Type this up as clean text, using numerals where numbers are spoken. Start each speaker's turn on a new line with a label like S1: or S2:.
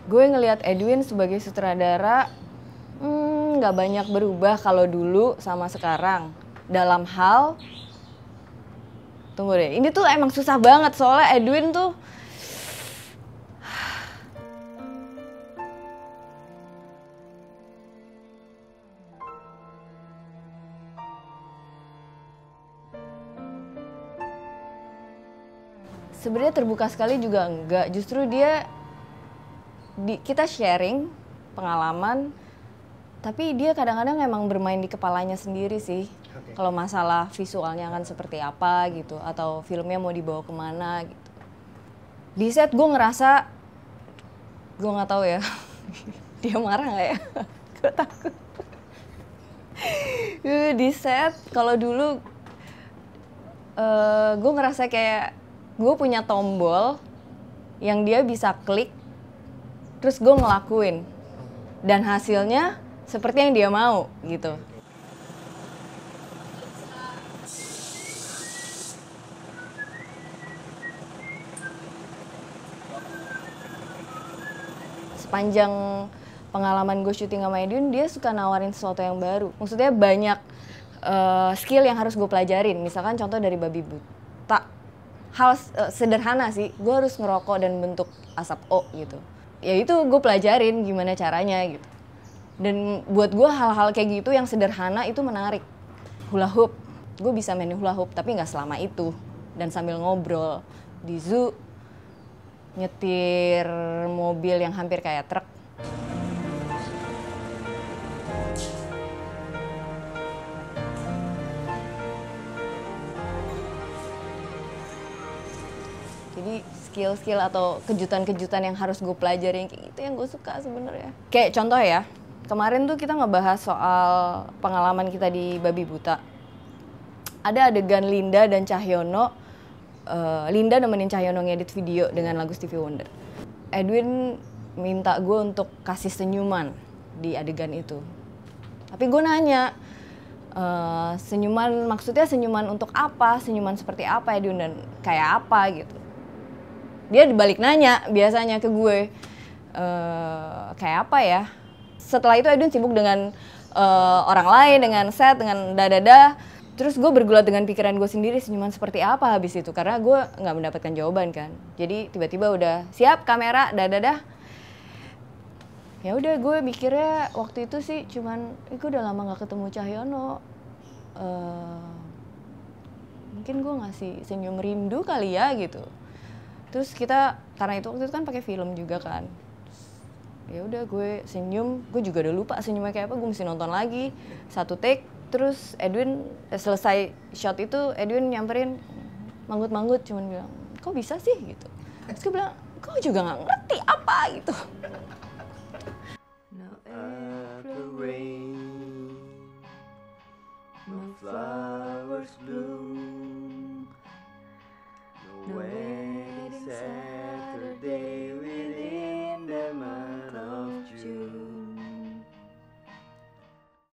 S1: gue ngelihat Edwin sebagai sutradara nggak banyak berubah kalau dulu sama sekarang. Dalam hal, tunggu deh, ini tuh emang susah banget soalnya Edwin tuh sebenarnya terbuka sekali juga enggak. Justru dia kita sharing pengalaman, tapi dia kadang-kadang emang bermain di kepalanya sendiri sih. Okay. Kalau masalah visualnya kan seperti apa gitu, atau filmnya mau dibawa kemana gitu. Di set gue ngerasa, gue nggak tahu ya, dia marah nggak ya? Gue takut. Di set, kalau dulu gue ngerasa kayak gue punya tombol yang dia bisa klik, terus gue ngelakuin, dan hasilnya seperti yang dia mau gitu. Sepanjang pengalaman gue syuting sama Edwin, dia suka nawarin sesuatu yang baru. Maksudnya banyak skill yang harus gue pelajarin. Misalkan contoh dari Babi Buta. Hal sederhana sih, gue harus ngerokok dan bentuk asap O gitu. Ya itu gue pelajarin gimana caranya gitu. Dan buat gue hal-hal kayak gitu yang sederhana itu menarik. Hula hoop, gue bisa main hula hoop tapi nggak selama itu. Dan sambil ngobrol di zoo, nyetir mobil yang hampir kayak truk. Jadi skill-skill atau kejutan-kejutan yang harus gue pelajari kayak gitu yang gue suka sebenarnya. Kayak contoh ya, kemarin tuh kita ngebahas soal pengalaman kita di Babi Buta. Ada adegan Linda dan Cahyono, Linda nemenin Cahyono ngedit video dengan lagu Stevie Wonder. Edwin minta gue untuk kasih senyuman di adegan itu. Tapi gue nanya, senyuman maksudnya senyuman untuk apa? Senyuman seperti apa Edwin dan kayak apa gitu. Dia dibalik nanya biasanya ke gue, kayak apa ya? Setelah itu Edwin sibuk dengan orang lain, dengan set, dengan dadada. Terus gue bergulat dengan pikiran gue sendiri, senyuman seperti apa habis itu. Karena gue nggak mendapatkan jawaban kan. Jadi tiba-tiba udah siap kamera, dadada. Ya udah gue mikirnya waktu itu sih cuman, gue udah lama nggak ketemu Cahyono. Mungkin gue ngasih senyum rindu kali ya gitu. Terus kita karena itu waktu itu kan pakai film juga kan. Ya udah gue senyum, gue juga udah lupa senyumnya kayak apa, gue mesti nonton lagi. Satu take, terus Edwin selesai shot itu Edwin nyamperin manggut-manggut cuman bilang, "Kok bisa sih?" gitu. Terus gue bilang, "Kok juga nggak ngerti apa?" gitu.